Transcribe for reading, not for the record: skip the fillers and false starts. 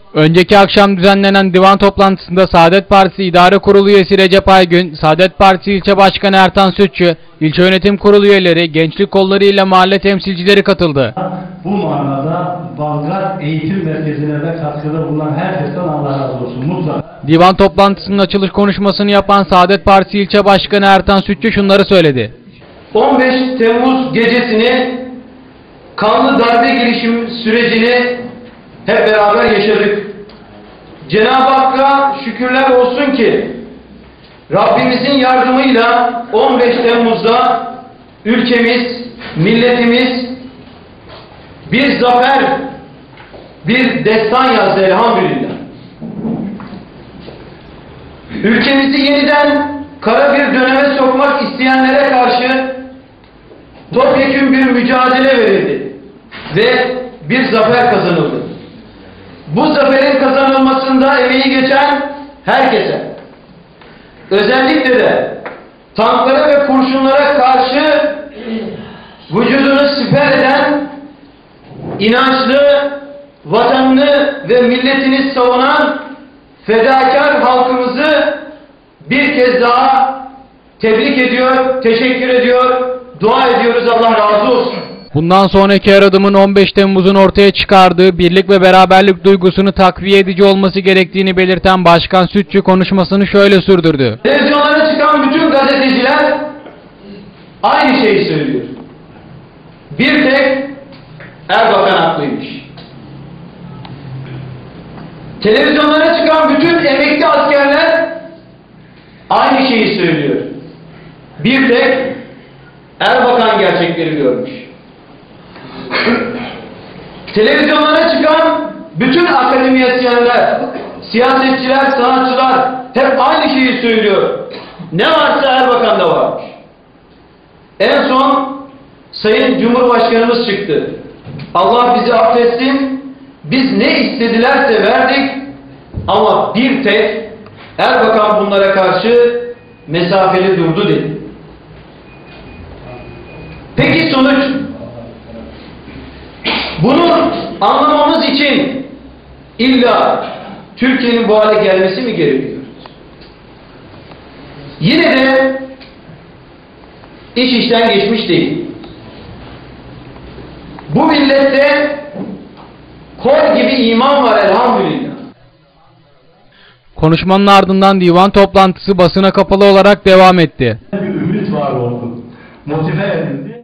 Önceki akşam düzenlenen divan toplantısında Saadet Partisi İdare Kurulu üyesi Recep Aygün, Saadet Partisi İlçe Başkanı Ertan Sütçü, İlçe Yönetim Kurulu üyeleri, gençlik kolları ile mahalle temsilcileri katıldı. Bu manada Balgar Eğitim Merkezi'ne de katkıda bulunan herkesten Allah razı olsun. Mutlaka. Divan toplantısının açılış konuşmasını yapan Saadet Partisi İlçe Başkanı Ertan Sütçü şunları söyledi. 15 Temmuz gecesini, kanlı darbe girişim sürecini hep beraber yaşadık. Cenab-ı Hakk'a şükürler olsun ki Rabbimizin yardımıyla 15 Temmuz'da ülkemiz, milletimiz bir zafer, bir destan yazdı elhamdülillah. Ülkemizi yeniden kara bir döneme sokmak isteyenlere karşı topyekün bir mücadele verildi ve bir zafer kazanıldı. Bu zaferin kazanılmasında emeği geçen herkese, özellikle de tanklara ve kurşunlara karşı vücudunu siper eden, inançlı, vatanını ve milletini savunan fedakar halkımızı bir kez daha tebrik ediyor, teşekkür ediyor, dua ediyoruz, Allah razı olsun. Bundan sonraki her adımın 15 Temmuz'un ortaya çıkardığı birlik ve beraberlik duygusunu takviye edici olması gerektiğini belirten Başkan Sütçü konuşmasını şöyle sürdürdü. Televizyonlara çıkan bütün gazeteciler aynı şeyi söylüyor. Bir tek Erbakan haklıymış. Televizyonlara çıkan bütün emekli askerler aynı şeyi söylüyor. Bir tek Erbakan gerçekleri görmüş. Televizyonlara çıkan bütün akademisyenler, siyasetçiler, sanatçılar hep aynı şeyi söylüyor. Ne varsa Erbakan'da varmış. En son Sayın Cumhurbaşkanımız çıktı. Allah bizi affetsin, biz ne istedilerse verdik ama bir tek Erbakan bunlara karşı mesafeli durdu dedi. Peki sonuç? Bunu anlamamız için illa Türkiye'nin bu hale gelmesi mi gerekiyor? Yine de iş işten geçmiş değil. Bu millette kor gibi iman var elhamdülillah. Konuşmanın ardından divan toplantısı basına kapalı olarak devam etti. Bir ümit var oldu. Motive edildi.